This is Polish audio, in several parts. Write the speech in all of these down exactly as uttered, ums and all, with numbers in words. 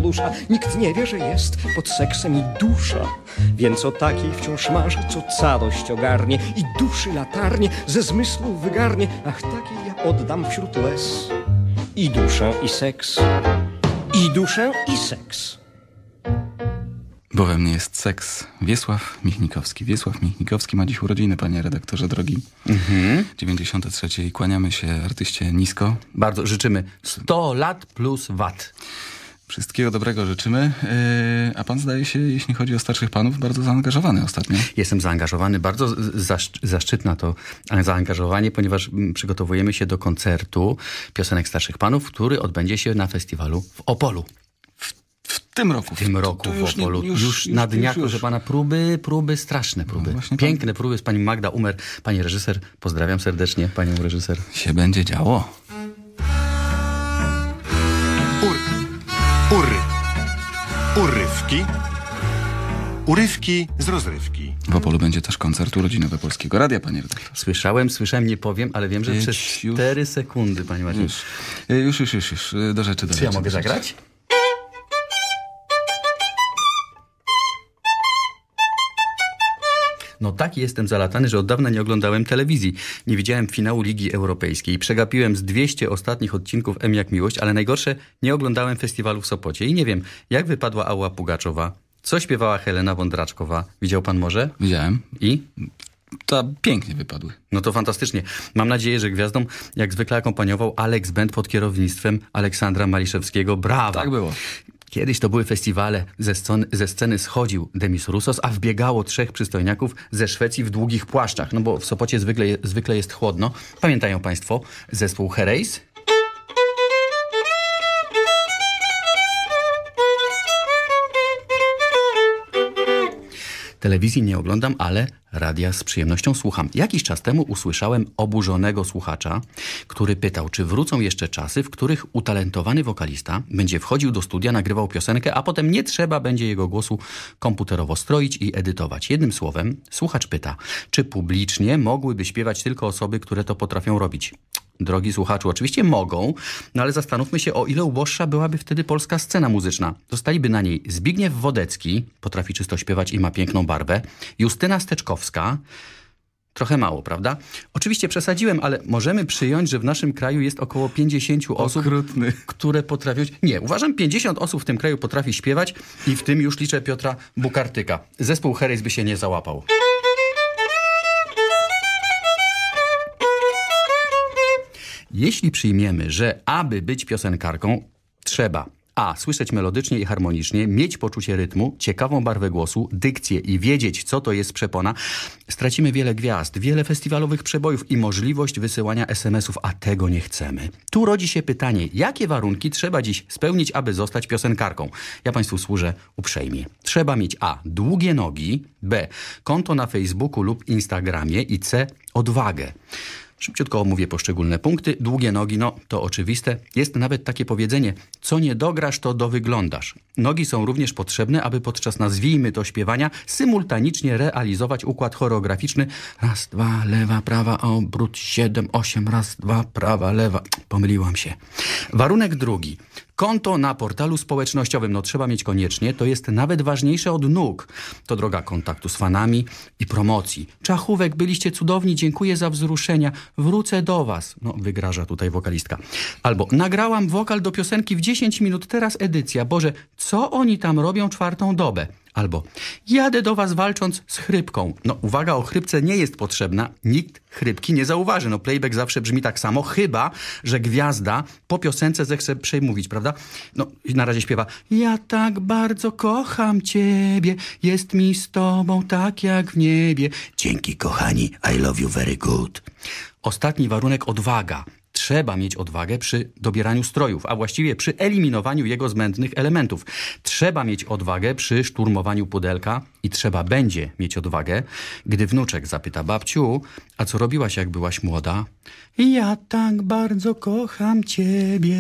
dusza. Nikt nie wie, że jest pod seksem i dusza. Więc o takiej wciąż marzy, co całość ogarnie i duszy latarnie, ze zmysłów wygarnie. Ach, takiej ja oddam wśród łez i duszę, i seks. I duszę, i seks. Bo we mnie jest seks. Wiesław Michnikowski. Wiesław Michnikowski ma dziś urodziny, panie redaktorze drogi. Mhm. dziewięćdziesiąte trzecie i kłaniamy się artyście nisko. Bardzo życzymy sto lat plus wat. Wszystkiego dobrego życzymy. Yy, a pan zdaje się, jeśli chodzi o starszych panów, bardzo zaangażowany ostatnio. Jestem zaangażowany, bardzo zaszcz- zaszczytna to zaangażowanie, ponieważ przygotowujemy się do koncertu piosenek starszych panów, który odbędzie się na festiwalu w Opolu. W tym roku. W tym roku to, to w Opolu. Nie, już, już, już na dniach, już, już. proszę pana, próby, próby, straszne próby. No Piękne pan... próby z pani Magda Umer, pani reżyser. Pozdrawiam serdecznie panią reżyser. Się będzie działo. Ur... Ury. Urywki. Urywki z rozrywki. W Opolu będzie też koncert urodzinowy Polskiego Radia, panie redaktorze. Słyszałem, słyszałem, nie powiem, ale wiem, że Jedź, przez już. cztery sekundy, panie Maciej. Już. Już, już, już, już. Do rzeczy, do Czy rzeczy. ja mogę do rzeczy. zagrać? No taki jestem zalatany, że od dawna nie oglądałem telewizji. Nie widziałem finału Ligi Europejskiej. Przegapiłem z dwieście ostatnich odcinków M jak Miłość, ale najgorsze, nie oglądałem festiwalu w Sopocie. I nie wiem, jak wypadła Alla Pugaczowa, co śpiewała Helena Wądraczkowa. Widział pan może? Widziałem. I? To pięknie wypadły. No to fantastycznie. Mam nadzieję, że gwiazdom jak zwykle akompaniował Alex Band pod kierownictwem Aleksandra Maliszewskiego. Brawa! Tak było. Kiedyś to były festiwale, ze sceny, ze sceny schodził Demis Roussos, a wbiegało trzech przystojniaków ze Szwecji w długich płaszczach. No bo w Sopocie zwykle, zwykle jest chłodno. Pamiętają państwo zespół Herreys? Telewizji nie oglądam, ale radia z przyjemnością słucham. Jakiś czas temu usłyszałem oburzonego słuchacza, który pytał, czy wrócą jeszcze czasy, w których utalentowany wokalista będzie wchodził do studia, nagrywał piosenkę, a potem nie trzeba będzie jego głosu komputerowo stroić i edytować. Jednym słowem, słuchacz pyta, czy publicznie mogłyby śpiewać tylko osoby, które to potrafią robić? Drogi słuchaczu, oczywiście mogą, no ale zastanówmy się, o ile uboższa byłaby wtedy polska scena muzyczna. Zostaliby na niej Zbigniew Wodecki, potrafi czysto śpiewać i ma piękną barwę, Justyna Steczkowska, trochę mało, prawda? Oczywiście przesadziłem, ale możemy przyjąć, że w naszym kraju jest około pięćdziesiąt osób, Okrutny. które potrafią... Nie, uważam, pięćdziesiąt osób w tym kraju potrafi śpiewać i w tym już liczę Piotra Bukartyka. Zespół Herreys by się nie załapał. Jeśli przyjmiemy, że aby być piosenkarką, trzeba a. słyszeć melodycznie i harmonicznie, mieć poczucie rytmu, ciekawą barwę głosu, dykcję i wiedzieć, co to jest przepona, stracimy wiele gwiazd, wiele festiwalowych przebojów i możliwość wysyłania es em esów, a tego nie chcemy. Tu rodzi się pytanie, jakie warunki trzeba dziś spełnić, aby zostać piosenkarką? Ja państwu służę uprzejmie. Trzeba mieć a. długie nogi, b. konto na Facebooku lub Instagramie i c. odwagę. Szybciutko omówię poszczególne punkty. Długie nogi, no to oczywiste. Jest nawet takie powiedzenie, co nie dograsz, to dowyglądasz. Nogi są również potrzebne, aby podczas, nazwijmy to, śpiewania symultanicznie realizować układ choreograficzny. Raz, dwa, lewa, prawa, obrót, siedem, osiem, raz, dwa, prawa, lewa. Pomyliłam się. Warunek drugi. Konto na portalu społecznościowym, no trzeba mieć koniecznie, to jest nawet ważniejsze od nóg. To droga kontaktu z fanami i promocji. Czachówek, byliście cudowni, dziękuję za wzruszenia, wrócę do was. No, wygraża tutaj wokalistka. Albo nagrałam wokal do piosenki w dziesięć minut, teraz edycja. Boże, co oni tam robią czwartą dobę? Albo jadę do was walcząc z chrypką. No uwaga, o chrypce nie jest potrzebna. Nikt chrypki nie zauważy. No playback zawsze brzmi tak samo, chyba że gwiazda po piosence zechce przemówić, prawda? No i na razie śpiewa ja tak bardzo kocham ciebie, jest mi z tobą tak jak w niebie. Dzięki kochani, I love you very good. Ostatni warunek, odwaga. Trzeba mieć odwagę przy dobieraniu strojów, a właściwie przy eliminowaniu jego zbędnych elementów. Trzeba mieć odwagę przy szturmowaniu pudelka i trzeba będzie mieć odwagę, gdy wnuczek zapyta babciu, a co robiłaś jak byłaś młoda? Ja tak bardzo kocham ciebie.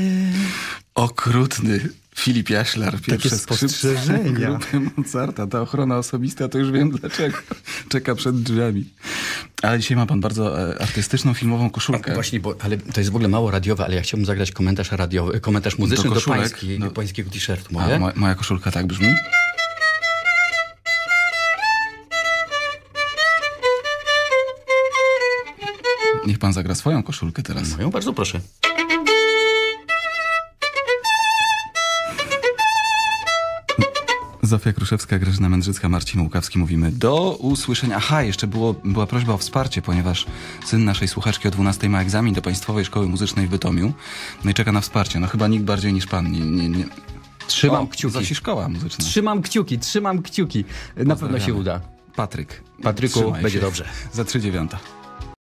Okrutny Filip Jaślar, pierwsze spostrzeżenia grupy Mozarta. Ta ochrona osobista, to już wiem dlaczego. Czeka przed drzwiami. Ale dzisiaj ma pan bardzo e, artystyczną, filmową koszulkę. Właśnie, bo, ale to jest w ogóle mało radiowe, ale ja chciałbym zagrać komentarz radiowy, komentarz muzyczny do, koszulek, pański, do- do pańskiego t-shirtu. A Moje? mo- moja koszulka tak brzmi? Niech pan zagra swoją koszulkę teraz. Moją? Bardzo proszę. Zofia Kruszewska, Grażyna Mędrzycka, Marcin Łukawski. Mówimy do usłyszenia. Aha, jeszcze było, była prośba o wsparcie, ponieważ syn naszej słuchaczki o dwunastej ma egzamin do Państwowej Szkoły Muzycznej w Bytomiu. No i czeka na wsparcie. No chyba nikt bardziej niż pan. Nie, nie, nie. Trzymam O, kciuki. Zosi Szkoła Muzyczna. Trzymam kciuki, trzymam kciuki. Na pewno się uda. Patryk. Patryku, Trzymaj będzie się. dobrze. Za trzy dziewiąta.